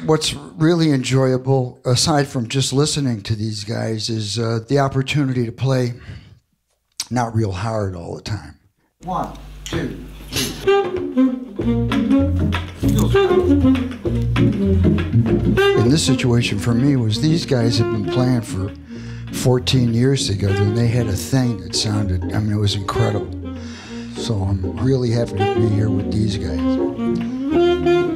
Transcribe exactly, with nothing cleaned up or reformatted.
what's really enjoyable, aside from just listening to these guys, is uh, the opportunity to play not real hard all the time. One, two, three. In this situation for me was these guys had been playing for fourteen years together, and they had a thing that sounded, I mean, it was incredible. So I'm really happy to be here with these guys.